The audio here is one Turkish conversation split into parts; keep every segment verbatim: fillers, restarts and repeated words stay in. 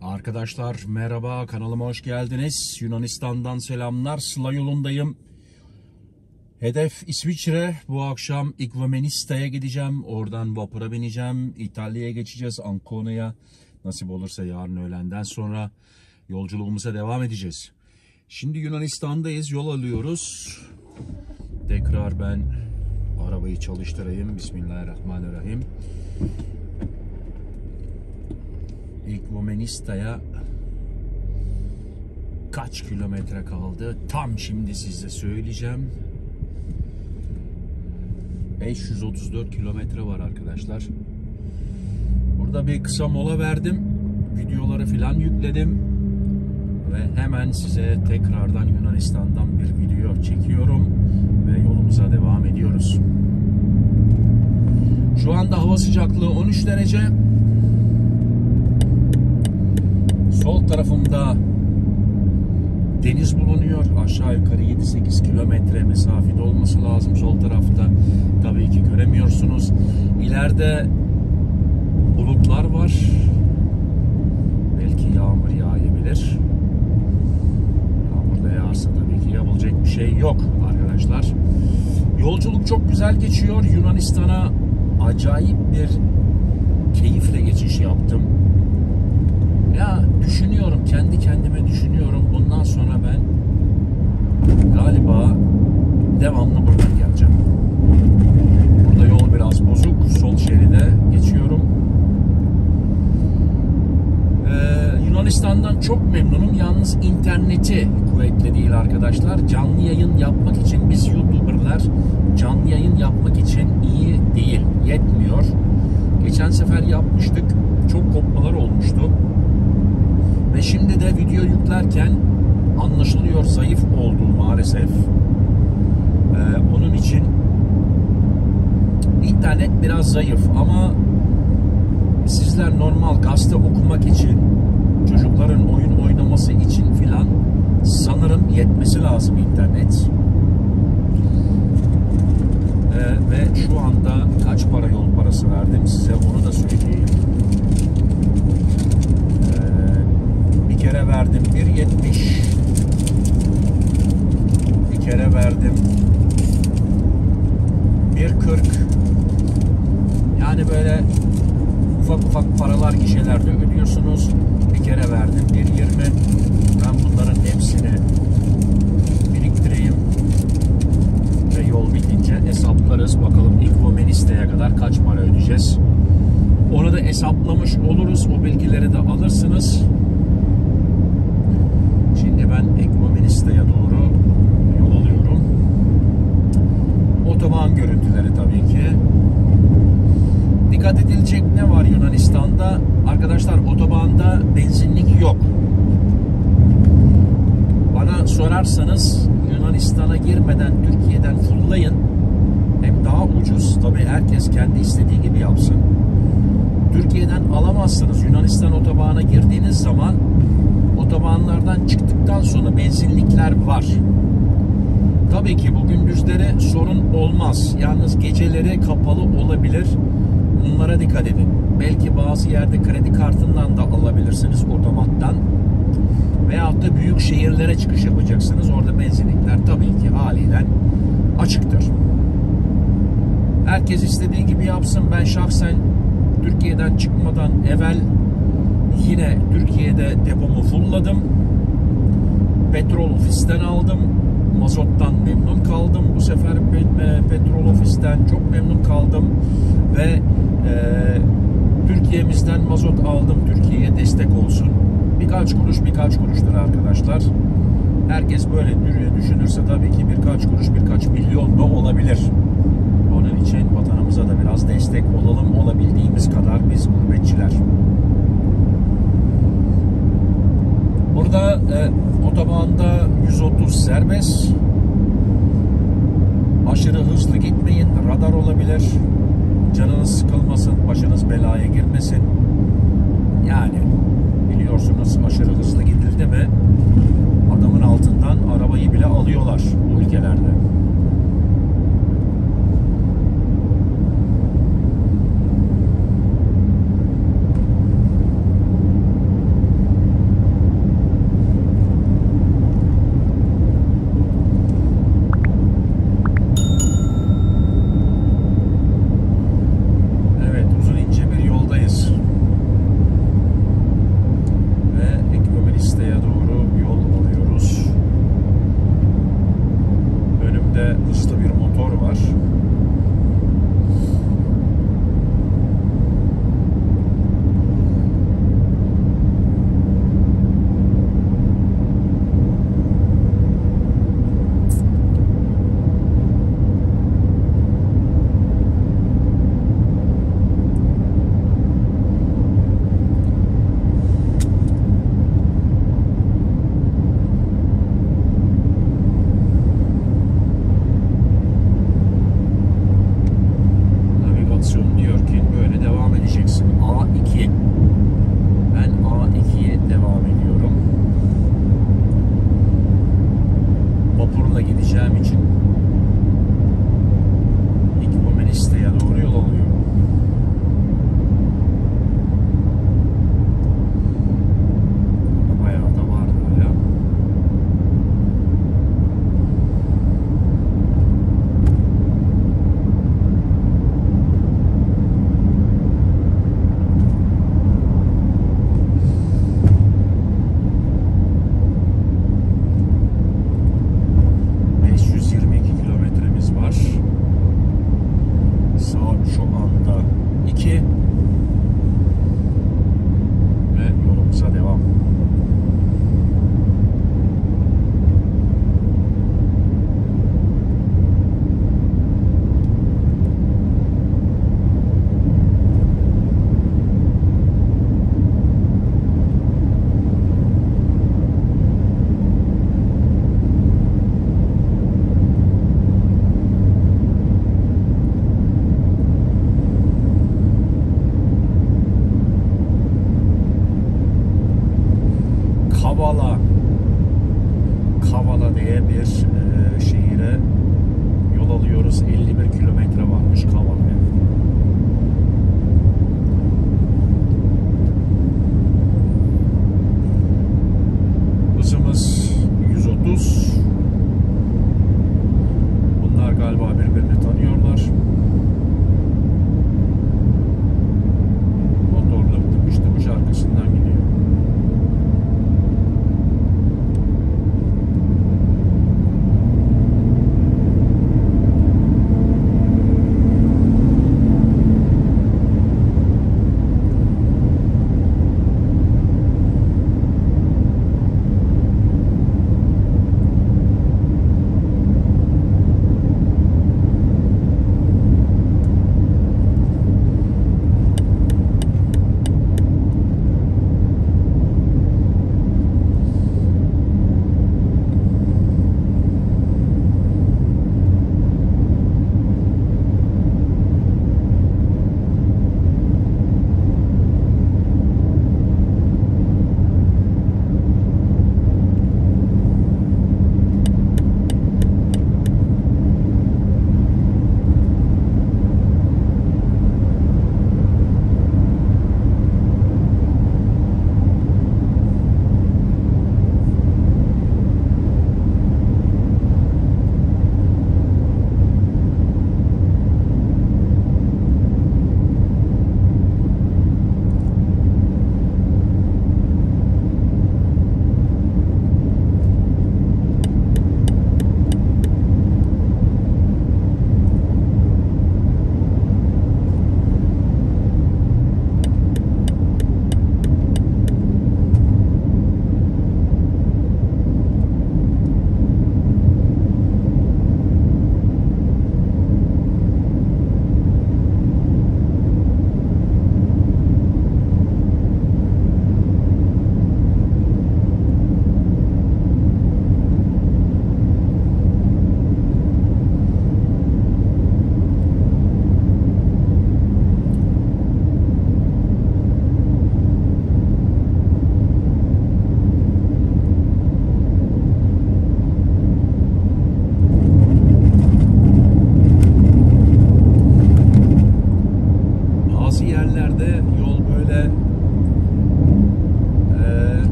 Arkadaşlar merhaba, kanalıma hoş geldiniz. Yunanistan'dan selamlar. Sıla yolundayım. Hedef İsviçre. Bu akşam Igoumenista'ya gideceğim. Oradan vapura bineceğim. İtalya'ya geçeceğiz, Ancona'ya. Nasip olursa yarın öğlenden sonra yolculuğumuza devam edeceğiz. Şimdi Yunanistan'dayız. Yol alıyoruz. Tekrar ben arabayı çalıştırayım. Bismillahirrahmanirrahim. Igoumenista'ya kaç kilometre kaldı? Tam şimdi size söyleyeceğim. beş yüz otuz dört kilometre var arkadaşlar. Burada bir kısa mola verdim. Videoları filan yükledim. Ve hemen size tekrardan Yunanistan'dan bir video çekiyorum. Ve yolumuza devam ediyoruz. Şu anda hava sıcaklığı on üç derece. Sol tarafımda deniz bulunuyor. Aşağı yukarı yedi sekiz kilometre mesafede olması lazım. Sol tarafta tabii ki göremiyorsunuz. İleride bulutlar var. Belki yağmur yağabilir. Yağmur da yağarsa tabii ki yapılacak bir şey yok arkadaşlar. Yolculuk çok güzel geçiyor. Yunanistan'a acayip bir keyifle geçiş yaptım. Ya düşünüyorum, kendi kendime düşünüyorum. Bundan sonra ben galiba devamlı buradan geleceğim. Burada yol biraz bozuk. Sol şeride geçiyorum. Ee, Yunanistan'dan çok memnunum. Yalnız interneti kuvvetli değil arkadaşlar. Canlı yayın yapmak için biz YouTuber'lar canlı yayın yapmak için iyi değil. Yetmiyor. Geçen sefer yapmıştık. Çok kopmalar olmuştu. Ve şimdi de video yüklerken anlaşılıyor zayıf olduğu maalesef. Ee, onun için internet biraz zayıf ama sizler normal gazete okumak için, çocukların oyun oynaması için filan sanırım yetmesi lazım internet. Ee, ve şu anda kaç para yol parası verdim size onu da söyleyeyim. Bir kere verdim bir yetmiş. Bir kere verdim bir kırk. Yani böyle ufak ufak paralar gişelerde ödüyorsunuz. Bir kere verdim bir yirmi. Ben bunların hepsini biriktireyim ve yol bitince hesaplarız. Bakalım Igoumenista'ya kadar kaç para ödeyeceğiz. Onu da hesaplamış oluruz. O bilgileri de alırsınız. Şimdi ben Igoumenista'ya doğru yol alıyorum. Otoban görüntüleri tabii ki. Dikkat edilecek ne var Yunanistan'da? Arkadaşlar otobanda benzinlik yok. Bana sorarsanız Yunanistan'a girmeden Türkiye'den fullayın. Hem daha ucuz. Tabii herkes kendi istediği gibi yapsın. Türkiye'den alamazsınız. Yunanistan otobağına girdiğiniz zaman otobanlardan çıktıktan sonra benzinlikler var. Tabii ki bu gündüzleri sorun olmaz. Yalnız geceleri kapalı olabilir. Bunlara dikkat edin. Belki bazı yerde kredi kartından da alabilirsiniz otomattan. Veyahut da büyük şehirlere çıkış yapacaksınız. Orada benzinlikler tabii ki haliyle açıktır. Herkes istediği gibi yapsın. Ben şahsen Türkiye'den çıkmadan evvel yine Türkiye'de depomu fulladım. Petrol ofisten aldım. Mazottan memnun kaldım. Bu sefer petrol ofisten çok memnun kaldım. Ve e, Türkiye'mizden mazot aldım. Türkiye'ye destek olsun. Birkaç kuruş birkaç kuruştur arkadaşlar. Herkes böyle düşünürse tabii ki birkaç kuruş birkaç milyon da olabilir. Onun için vatanımıza da biraz destek olalım. Olabildiğimiz kadar biz gurbetçiler. Burada e, otobanda yüz otuz serbest. Aşırı hızlı gitmeyin. Radar olabilir. Canınız sıkılmasın. Başınız belaya girmesin. Yani biliyorsunuz aşırı hızlı gidildi mi adamın altından arabayı bile alıyorlar bu ülkelerde.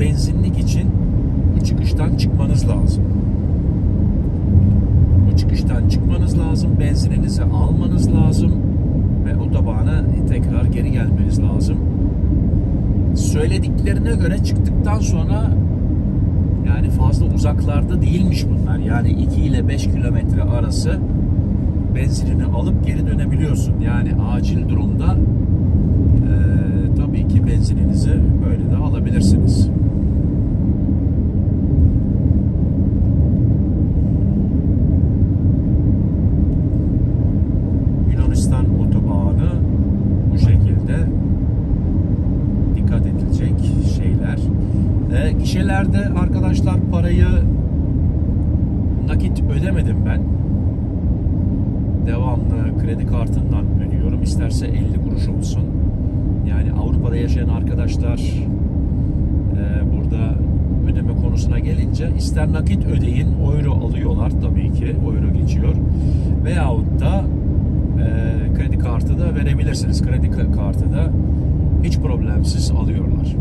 benzinlik için bu çıkıştan çıkmanız lazım. Bu çıkıştan çıkmanız lazım. Benzininizi almanız lazım. Ve otobana tekrar geri gelmeniz lazım. Söylediklerine göre çıktıktan sonra yani fazla uzaklarda değilmiş bunlar. Yani iki ile beş kilometre arası benzinini alıp geri dönebiliyorsun. Yani acil durumda e, tabii ki benzininizi böyle de alabilirsiniz. Yunanistan otobanı bu şekilde dikkat edilecek şeyler. E, gişelerde arkadaşlar parayı nakit ödemedim ben. Devamlı kredi kartından ödüyorum. İsterse elli kuruş olsun. Yani Avrupa'da yaşayan arkadaşlar e, burada ödeme konusuna gelince ister nakit ödeyin, euro alıyorlar tabii ki. Euro geçiyor. Veyahut da e, kredi kartı da verebilirsiniz. Kredi kartı da hiç problemsiz alıyorlar.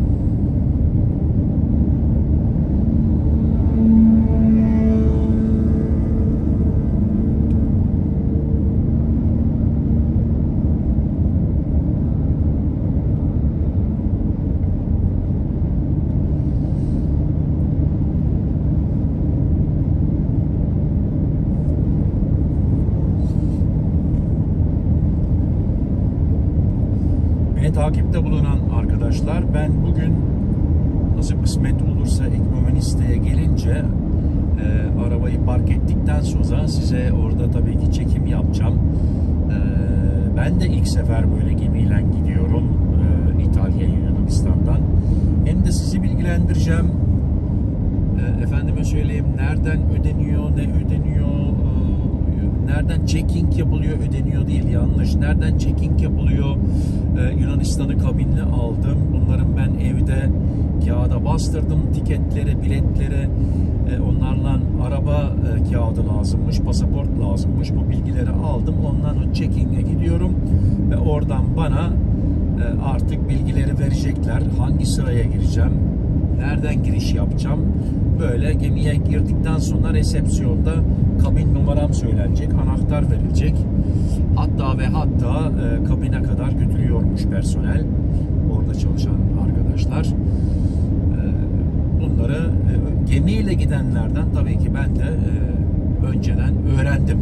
Takipte bulunan arkadaşlar, ben bugün nasıl kısmet olursa Ekmomeniste'ye gelince e, arabayı park ettikten sonra size orada tabii ki çekim yapacağım. E, ben de ilk sefer böyle gemiyle gidiyorum e, İtalya'ya, Yunanistan'dan. Hem de sizi bilgilendireceğim. E, efendime söyleyeyim, nereden ödeniyor, ne ödeniyor, e, nereden checking yapılıyor, ödeniyor değil, yanlış. Nereden checking yapılıyor? Ee, Yunanistan'ı kabinli aldım. Bunların ben evde kağıda bastırdım. Tiketleri, biletleri, e, onlarla araba e, kağıdı lazımmış, pasaport lazımmış. Bu bilgileri aldım. Ondan o checking'e gidiyorum ve oradan bana e, artık bilgileri verecekler. Hangi sıraya gireceğim? Nereden giriş yapacağım? Böyle gemiye girdikten sonra resepsiyonda kabin numaram söylenecek, anahtar verilecek. Hatta ve hatta e, kabine kadar götürüyormuş personel, orada çalışan arkadaşlar. E, bunları e, gemiyle gidenlerden tabii ki ben de e, önceden öğrendim.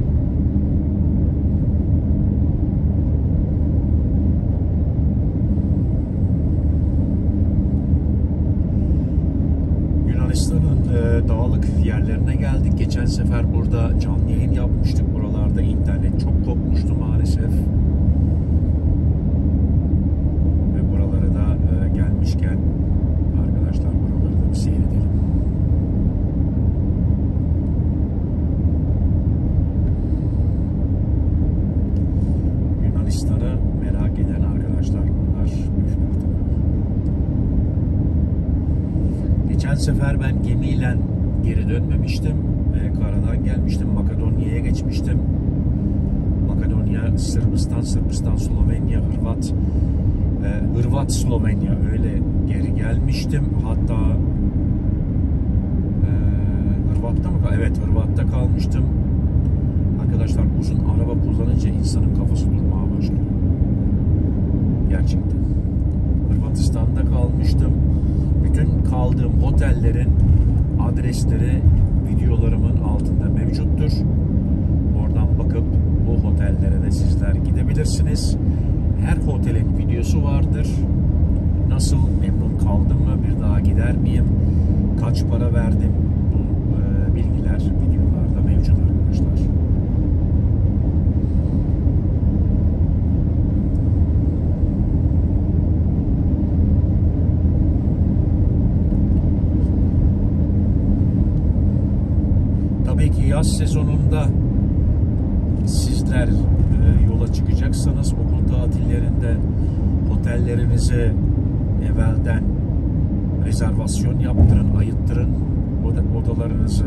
Yunanistan'ın e, dağlık yerlerine geldik. Geçen sefer burada canlı yayın yapmıştık. Buralarda internet çok kopmuştu maalesef. Ve buralara da e, gelmişken arkadaşlar buraları da bir seyredelim. Yunanistan'ı merak eden arkadaşlar bunlar. Geçen sefer ben gemiyle geri dönmemiştim. E, karadan gelmiştim. Makedonya'ya geçmiştim. Makedonya, Sırbistan, Sırbistan, Slovenya, Hırvat, e, Hırvat, Slovenya, öyle geri gelmiştim. Hatta e, Hırvat'ta mı? Evet, Hırvat'ta kalmıştım. Arkadaşlar uzun araba kullanınca insanın kafası durmaya başlıyor. Gerçekten. Hırvatistan'da kalmıştım. Bütün kaldığım otellerin adresleri videolarımın altında mevcuttur. Oradan bakıp bu otellere de sizler gidebilirsiniz. Her otelin videosu vardır. Nasıl, memnun kaldım mı, bir daha gider miyim, kaç para verdim, bu e, bilgiler videolarda mevcut arkadaşlar. Tabii ki yaz sezonunda sizler e, yola çıkacaksanız okul tatillerinde otellerinizi evvelden rezervasyon yaptırın, ayıttırın odalarınızı.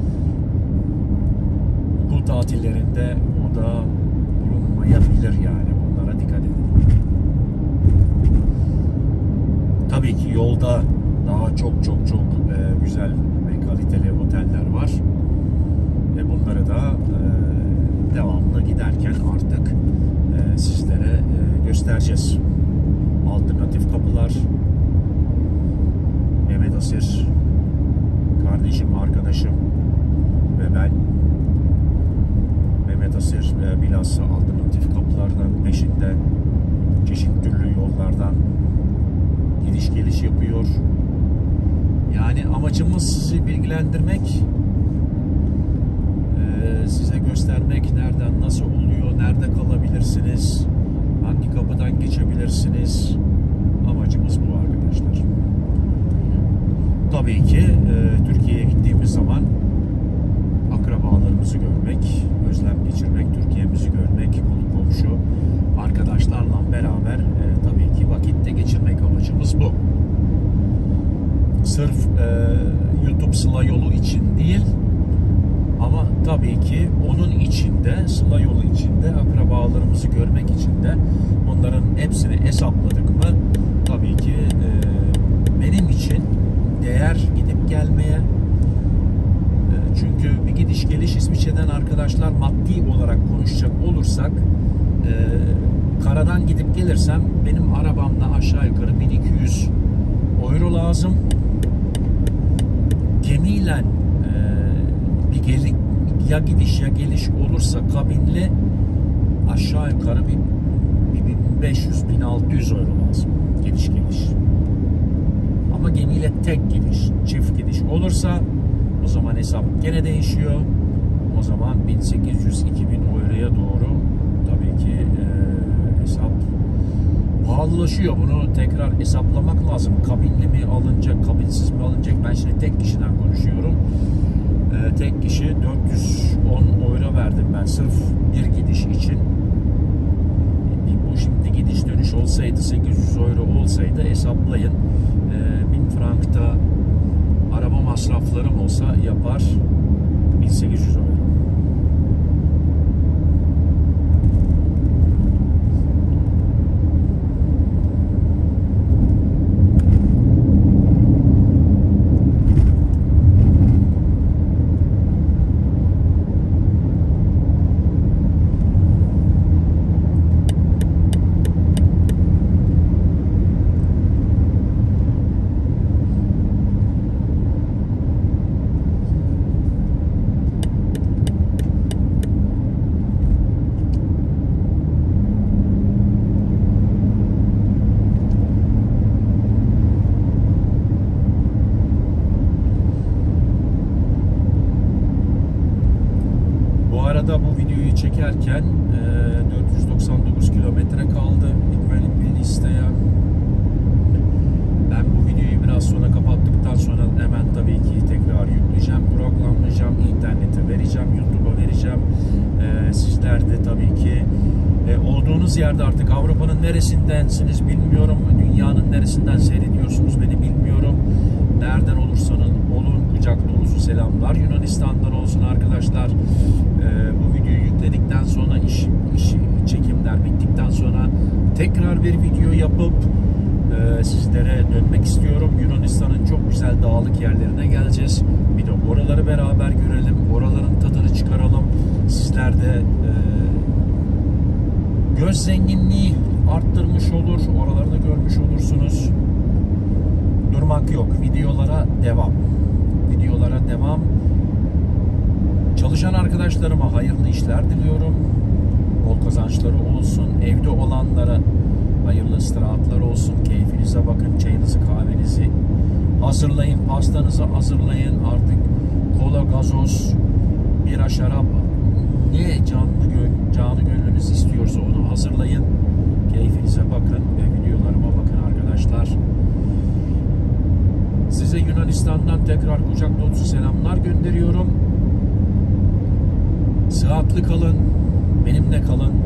Okul tatillerinde oda bulunmayabilir, yani bunlara dikkat edin. Tabii ki yolda çok çok çok e, güzel ve kaliteli oteller var. Ve bunları da e, devamlı giderken artık e, sizlere e, göstereceğiz. Alternatif kapılar. Mehmet Asir, kardeşim, arkadaşım ve ben. Mehmet Asir e, bilhassa alternatif kapılardan peşinde, çeşitli türlü yollardan gidiş geliş yapıyor. Yani amacımız sizi bilgilendirmek, e, size göstermek nereden nasıl oluyor, nerede kalabilirsiniz, hangi kapıdan geçebilirsiniz. Amacımız bu arkadaşlar. Tabii ki e, Türkiye'ye gittiğimiz zaman akrabalarımızı görmek, özlem geçirmek, Türkiye'mizi görmek, konu komşu, arkadaşlarla beraber e, tabii ki vakit de geçirmek amacımız bu. Sırf e, YouTube Sıla Yolu için değil, ama tabii ki onun içinde, Sıla Yolu içinde akrabalarımızı görmek için de onların hepsini hesapladık mı tabii ki e, benim için değer gidip gelmeye. E, çünkü bir gidiş geliş İsviçre'den arkadaşlar, maddi olarak konuşacak olursak e, karadan gidip gelirsem benim arabamla aşağı yukarı bin iki yüz euro lazım. Gemiyle e, bir gelik, ya gidiş ya geliş olursa kabinli aşağı yukarı bir, bir bin beş yüz bin altı yüz euro lazım gidiş geliş. Ama gemiyle tek gidiş, çift gidiş olursa o zaman hesap gene değişiyor. O zaman bin sekiz yüz iki bin euroya doğru tabii ki e, hesap pahalılaşıyor. Bunu tekrar hesaplamak lazım. Kabinli mi alınacak, kabinsiz mi alınacak? Ben şimdi tek kişiden konuşuyorum. Ee, tek kişi dört yüz on euro verdim ben sırf bir gidiş için. Bu şimdi gidiş dönüş olsaydı, sekiz yüz euro olsaydı hesaplayın. Ee, bin frankta araba masraflarım olsa yapar bin sekiz yüz euro. Bu videoyu çekerken e, dört yüz doksan dokuz kilometre kaldı İkvelim listeye. Ben bu videoyu biraz sonra kapattıktan sonra hemen tabii ki tekrar yükleyeceğim, programlayacağım, internete vereceğim, YouTube'a vereceğim. E, sizler de tabii ki e, olduğunuz yerde artık Avrupa'nın neresindensiniz bilmiyorum, dünyanın neresinden seyrediyorsunuz beni bilmiyorum. Nereden olursanız olun, kucak dolusu selamlar Yunanistan'dan olsun arkadaşlar. Ee, bu videoyu yükledikten sonra iş, iş çekimler bittikten sonra tekrar bir video yapıp e, sizlere dönmek istiyorum. Yunanistan'ın çok güzel dağlık yerlerine geleceğiz. Bir de oraları beraber görelim. Oraların tadını çıkaralım. Sizler de e, göz zenginliği arttırmış olur. Oraları da görmüş olursunuz. Durmak yok. Videolara devam. Videolara devam. Çalışan arkadaşlarıma hayırlı işler diliyorum. Bol kazançları olsun. Evde olanlara hayırlı istirahatlar olsun. Keyfinize bakın. Çayınızı, kahvenizi hazırlayın. Pastanızı hazırlayın. Artık kola, gazoz, bira, şarap, ne canlı gön canı gönlünüz istiyorsa onu hazırlayın. Keyfinize bakın ve videolarıma bakın arkadaşlar. Size Yunanistan'dan tekrar kucak dolusu selamlar gönderiyorum. Sıhhatli kalın, benimle kalın.